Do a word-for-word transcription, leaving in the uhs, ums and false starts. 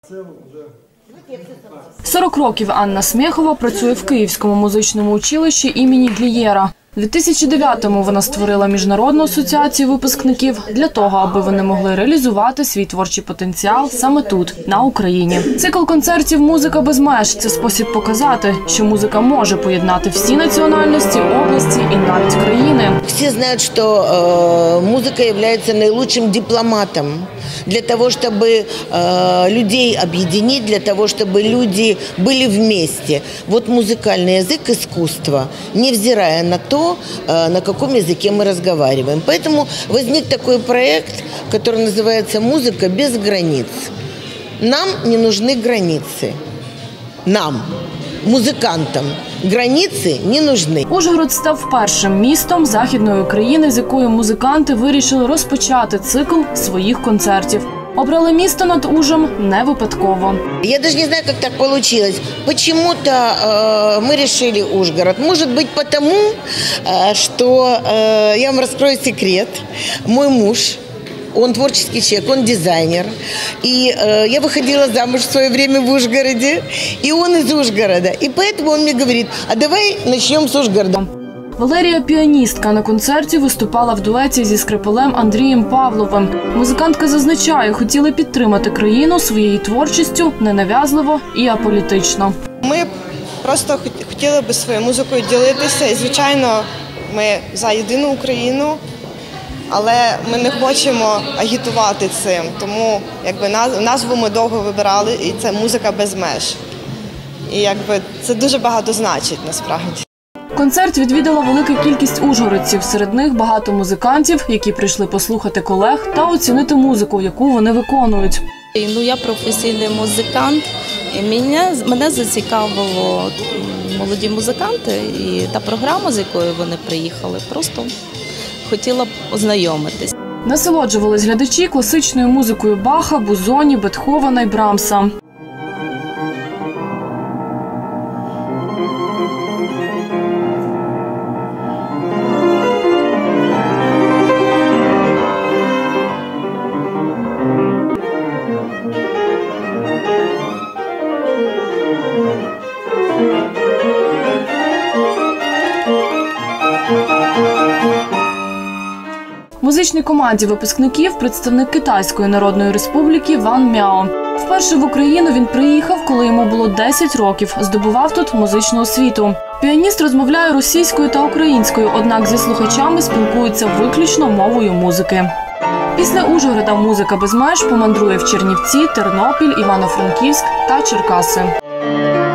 сорок років Анна Смєхова працює в Київському музичному училищі імені Глієра. У дві тисячі дев'ятому вона створила міжнародну асоціацію випускників для того, аби вони могли реалізувати свій творчий потенціал саме тут, на Україні. Цикл концертів «Музика без меж» – це спосіб показати, що музика може поєднати всі національності, області і навіть країни. Всі знають, що э, музика є найкращим дипломатом для того, щоб э, людей об'єднати, для того, щоб люди були вместе. Вот музикальний язик искусства, невзирая на то, на каком языке мы разговариваем. Поэтому возник такой проект, который называется «Музыка без границ». Нам не нужны границы. Нам, музикантам, границі не нужны. Ужгород став першим містом Західної України, з якою музиканти вирішили розпочати цикл своїх концертів. Обрали місто над Ужем не випадково. Я даже не знаю, как так получилось. Почему-то э, мы решили Ужгород. Может быть, потому, э, что, э, я вам раскрою секрет, мой муж, он творческий человек, он дизайнер. И э, я выходила замуж в свое время в Ужгороде, и он из Ужгорода. И поэтому он мне говорит, а давай начнем с Ужгорода. Валерія – піаністка. На концерті виступала в дуеті зі скрипалем Андрієм Павловим. Музикантка зазначає, хотіли підтримати країну своєю творчістю ненав'язливо і аполітично. Ми просто хотіли би своєю музикою ділитися. І, звичайно, ми за єдину Україну, але ми не хочемо агітувати цим. Тому якби, назву ми довго вибирали, і це «Музика без меж». І якби, це дуже багато значить насправді. Концерт відвідала велика кількість ужгородців. Серед них багато музикантів, які прийшли послухати колег та оцінити музику, яку вони виконують. Ну, я професійний музикант, і мене, мене зацікавило молоді музиканти і та програма, з якою вони приїхали, просто хотіла б ознайомитись. Насолоджувались глядачі класичною музикою Баха, Бузоні, Бетховена і Брамса. В музичній команді випускників представник Китайської Народної Республіки Ван Мяо. Вперше в Україну він приїхав, коли йому було десять років, здобував тут музичну освіту. Піаніст розмовляє російською та українською, однак зі слухачами спілкується виключно мовою музики. Після Ужгорода «Музика без меж» помандрує в Чернівці, Тернопіль, Івано-Франківськ та Черкаси.